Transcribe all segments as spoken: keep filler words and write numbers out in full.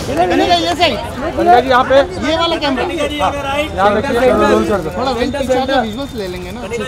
ये सही जी यहाँ पे ये वाला कैमरा यहाँ देखिए रोल कर दो थोड़ा वेल पीछे आ जाओ, विजुअल्स ले लेंगे ना अच्छे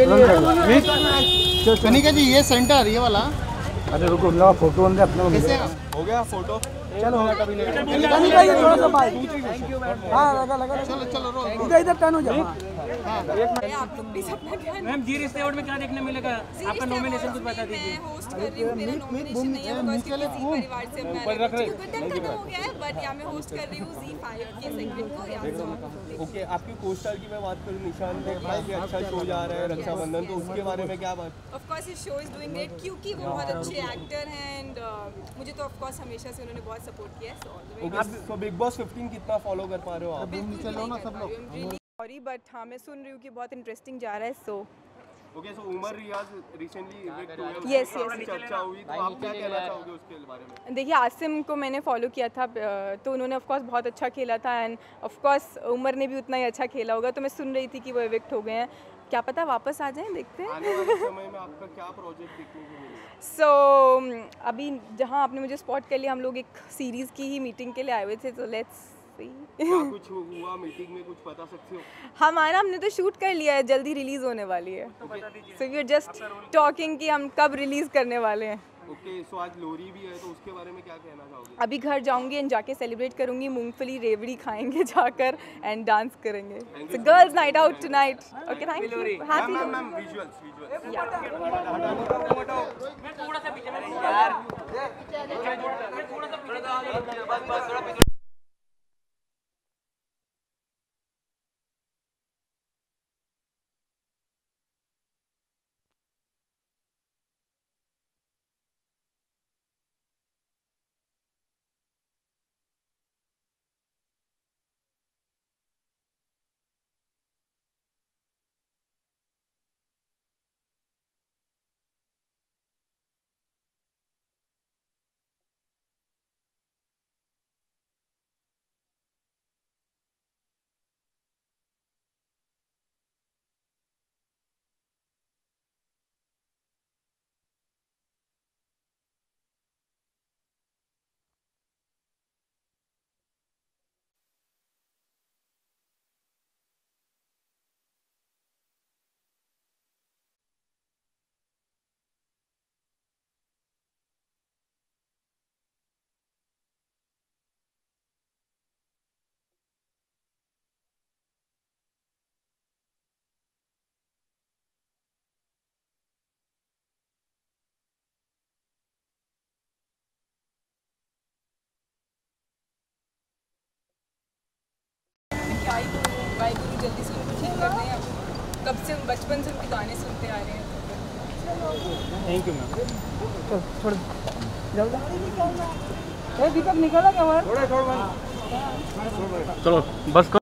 से। कनिका जी ये सेंटर ये वाला। अरे रुको ना फोटो अंदर अपने कैसे हो गया फोटो। चलो कभी थोड़ा सा भाई हां लगा लगा चलो चलो रो इधर इधर टर्न हो जाओ। आप लोग प्लीज अपना ध्यान। मैम जी रिश्ते अवार्ड में क्या देखने मिलेगा? आपका नॉमिनेशन कुछ बता दीजिए। मैं होस्ट कर रही हूं, मेरा नॉमिनेशन नहीं है बिकॉज़ किसी परिवार से मैं गठन करना हो गया है, बट या मैं होस्ट कर रही हूं ज़ी फाइव के सेगमेंट को। या ओके, आपकी को-स्टार की मैं बात करूं, निशान ने कहा कि अच्छा शो जा रहा है रक्षाबंधन, तो उसके बारे में क्या बात? Of course this show is doing great क्योंकि वो बहुत अच्छे एक्टर हैं एंड मुझे तो ऑफ कोर्स हमेशा से उन्होंने बहुत सपोर्ट किया है। सो बिग बॉस फिफ्टीन कितना फॉलो कर पा रहे हो आप? चलो ना सब लोग। सॉरी बट हाँ मैं सुन रही हूँ कि बहुत इंटरेस्टिंग जा रहा है। So okay, so Umar Riaz recently evicted हुए, Yes, yes. चर्चा हुई, तो आप क्या कहना चाहोगे उसके बारे में? देखिए आसिम को मैंने फॉलो किया था तो उन्होंने ऑफ कोर्स बहुत अच्छा खेला था एंड ऑफ कोर्स उमर ने भी उतना ही अच्छा खेला होगा। तो मैं सुन रही थी कि वो इविक्ट हो गए हैं, क्या पता वापस आ जाएं, देखते हैं। आने वाले समय में आपका क्या प्रोजेक्ट देखने को मिलेगा? सो so, अभी जहाँ आपने मुझे स्पॉट कर लिया, हम लोग एक सीरीज़ की ही मीटिंग के लिए आए हुए थे, तो लेट्स सी। क्या कुछ हुआ मीटिंग में, कुछ बता सकते हो? हमारा हमने तो शूट कर लिया है, जल्दी रिलीज़ होने वाली है। So we are just talking कि हम कब रिलीज़ करने वाले हैं। ओके, सो आज लोरी भी है, तो उसके बारे में क्या कहना चाहोगे? अभी घर जाऊंगी एंड जाके सेलिब्रेट करूंगी, मूंगफली रेवड़ी खाएंगे जाकर एंड डांस करेंगे। So girls night out tonight. Okay, thank you. Happy ma'am ma'am visuals visuals थोड़ा सा पीछे क्या ही बोलूं, वाहिगुरु जल्दी से उनको ठीक कर दें। अब कब से बचपन से उनके गाने सुनते आ रहे हैं। Thank you ma'am. छोड़ दीपक निकला क्या? चलो बस।